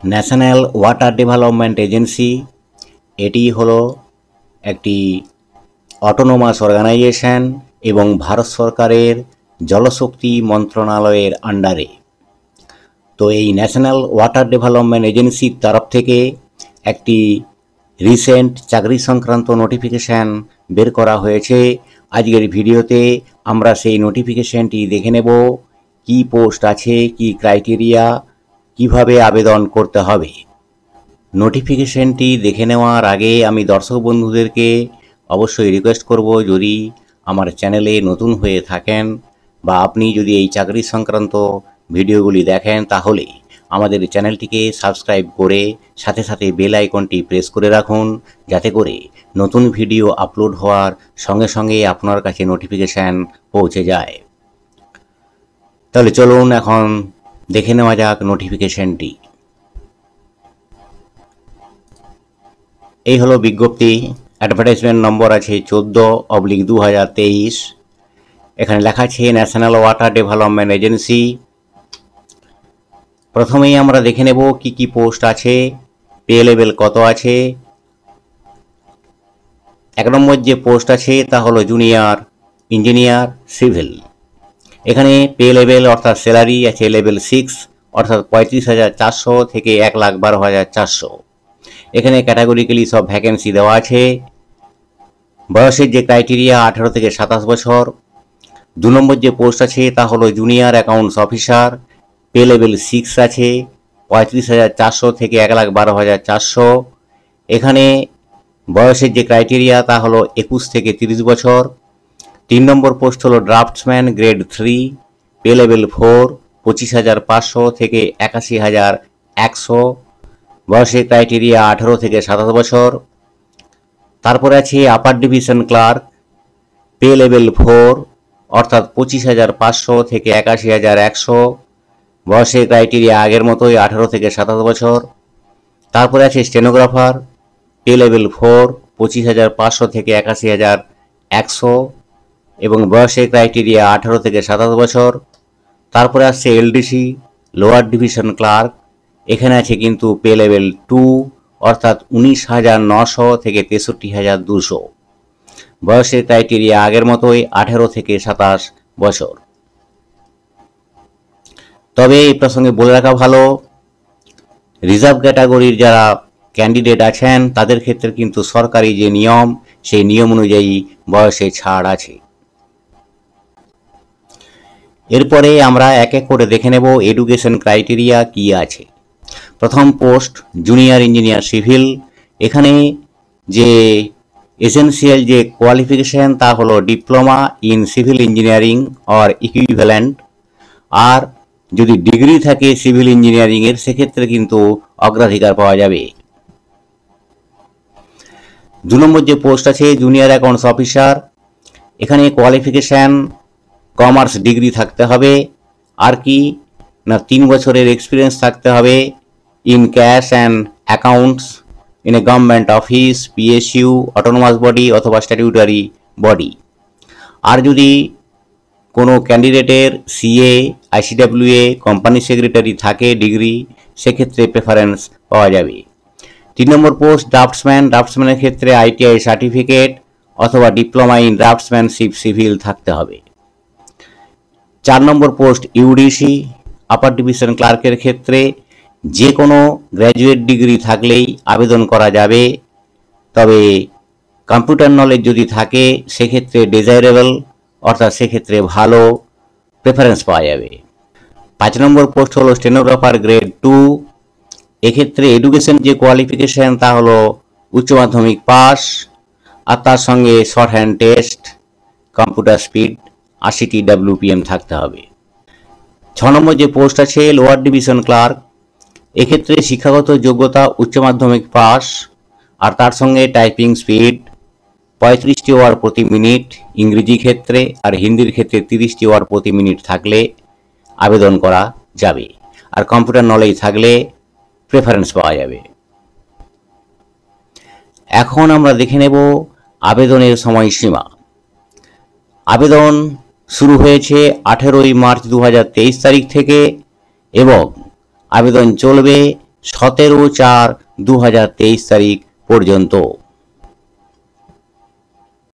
National water development agency এটি হলো একটি অটোনোমাস অর্গানাইজেশন এবং ভারত সরকারের জলশক্তি মন্ত্রণালয়ের আন্ডারে। তো এই ন্যাশনাল ওয়াটার ডেভেলপমেন্ট এজেন্সির তরফ থেকে একটি রিসেন্ট চাকরি সংক্রান্ত নোটিফিকেশান বের করা হয়েছে। আজকের ভিডিওতে আমরা সেই নোটিফিকেশানটি দেখে নেব, কি পোস্ট আছে, কি ক্রাইটেরিয়া, কিভাবে আবেদন করতে হবে। নোটিফিকেশানটি দেখে নেওয়ার আগে আমি দর্শক বন্ধুদেরকে অবশ্যই রিকোয়েস্ট করব, যদি আমার চ্যানেলে নতুন হয়ে থাকেন বা আপনি যদি এই চাকরি সংক্রান্ত ভিডিওগুলি দেখেন, তাহলে আমাদের চ্যানেলটিকে সাবস্ক্রাইব করে সাথে সাথে বেল আইকনটি প্রেস করে রাখুন, যাতে করে নতুন ভিডিও আপলোড হওয়ার সঙ্গে সঙ্গে আপনার কাছে নোটিফিকেশান পৌঁছে যায়। তাহলে চলুন এখন দেখে নেওয়া যাক নোটিফিকেশানটি। এই হলো বিজ্ঞপ্তি। অ্যাডভার্টাইজমেন্ট নম্বর আছে 14/2023। এখানে লেখা আছে ন্যাশনাল ওয়াটার ডেভেলপমেন্ট এজেন্সি। প্রথমেই আমরা দেখে নেব কি কি পোস্ট আছে, পে লেভেল কত আছে। 1 নম্বর যে পোস্ট আছে তা হলো জুনিয়র ইঞ্জিনিয়ার সিভিল। এখানে পে লেভেল অর্থাৎ স্যালারি আছে লেভেল 6 অর্থাৎ 35,400 থেকে 1,12,400। এখানে ক্যাটাগরিক্যালি সব ভ্যাকেন্সি দেওয়া আছে। বয়সের যে ক্রাইটেরিয়া 18 থেকে 27 বছর। 2 নম্বর যে পোস্ট আছে তা হলো junior accounts officer. Pay level 6 আছে 35,400 থেকে 1,12,400। এখানে বয়সের যে ক্রাইটেরিয়া তা হলো 21 থেকে 30 বছর। 3 নম্বর পোস্ট হলো ড্রাফটসম্যান গ্রেড 3। পে লেভেল 4 25,500 থেকে 81,100। বয়সের ক্রাইটেরিয়া 18 থেকে 27 বছর। তারপরে আছে upper division clerk. Pay level 4 অর্থাৎ 25,500 থেকে 81,100। বয়সের ক্রাইটেরিয়া আগের মতোই 18 থেকে 27 বছর। তারপরে আছে স্টেনোগ্রাফার। পে লেভেল 4 25,500 থেকে 81,100 এবং বয়সের ক্রাইটেরিয়া 18 থেকে 27 বছর। তারপরে আসছে এলডিসি লোয়ার ডিভিশন ক্লার্ক। এখানে আছে কিন্তু পে লেভেল 2 অর্থাৎ 19,900 থেকে 63,200। বয়সের ক্রাইটেরিয়া আগের মতোই 18 থেকে 27 বছর। তবে এই প্রসঙ্গে বলে রাখা ভালো, রিজার্ভ ক্যাটাগরির যারা ক্যান্ডিডেট আছেন তাদের ক্ষেত্রে কিন্তু সরকারি যে নিয়ম, সেই নিয়ম অনুযায়ী বয়সে ছাড় আছে। এরপরে আমরা এক এক করে দেখে নেব এডুকেশন ক্রাইটেরিয়া কি আছে। প্রথম পোস্ট জুনিয়র ইঞ্জিনিয়ার সিভিল। এখানে যে এসেনশিয়াল যে কোয়ালিফিকেশন তা হলো diploma in civil engineering or equivalent. আর যদি ডিগ্রি থাকে সিভিল ইঞ্জিনিয়ারিং এর, সেক্ষেত্রে কিন্তু অগ্রাধিকার পাওয়া যাবে। 2 নম্বর যে পোস্ট আছে জুনিয়র অ্যাকাউন্টস অফিসার। এখানে কোয়ালিফিকেশন কমার্স ডিগ্রি থাকতে হবে। আর কি না 3 বছরের এক্সপিরিয়েন্স থাকতে হবে in cash and accounts in a government office, PSU, autonomous body অথবা স্ট্যাটিউটারি বডি। আর যদি কোনো ক্যান্ডিডেটের সিএ, আইসিডব্লিউএ, কোম্পানি সেক্রেটারি থাকে ডিগ্রি, সেক্ষেত্রে প্রেফারেন্স পাওয়া যাবে। 3 নম্বর পোস্ট ড্রাফটসম্যান। ড্রাফটসম্যানের ক্ষেত্রে আইটিআই সার্টিফিকেট অথবা ডিপ্লোমা ইন ড্রাফটসম্যানশিপ সিভিল থাকতে হবে। 4 নম্বর পোস্ট ইউডিসি আপার ডিভিশন ক্লার্কের ক্ষেত্রে যে কোনো গ্র্যাজুয়েট ডিগ্রি থাকলেই আবেদন করা যাবে। তবে কম্পিউটার নলেজ যদি থাকে সেক্ষেত্রে ডিজায়ারেবল অর্থাৎ সেক্ষেত্রে ভালো প্রেফারেন্স পাওয়া যাবে। 5 নম্বর পোস্ট হলো স্টেনোগ্রাফার গ্রেড 2। এক্ষেত্রে এডুকেশন যে কোয়ালিফিকেশন তা হলো উচ্চ মাধ্যমিক পাস, আর তার সঙ্গে shorthand test, computer speed 80 WPM থাকতে হবে। 6 নম্বর যে পোস্ট আছে লোয়ার ডিভিশন ক্লার্ক। এক্ষেত্রে শিক্ষাগত যোগ্যতা উচ্চ মাধ্যমিক পাস, আর তার সঙ্গে টাইপিং স্পিড 35টি ওয়ার্ড প্রতি মিনিট ইংরেজি ক্ষেত্রে, আর হিন্দির ক্ষেত্রে 30টি ওয়ার্ড প্রতি মিনিট থাকলে আবেদন করা যাবে। আর কম্পিউটার নলেজ থাকলে প্রেফারেন্স পাওয়া যাবে। এখন আমরা দেখে নেব আবেদনের সময়সীমা। আবেদন শুরু হয়েছে 18 মার্চ 2023 তারিখ থেকে এবং আবেদন চলবে 17/4/2023 তারিখ পর্যন্ত।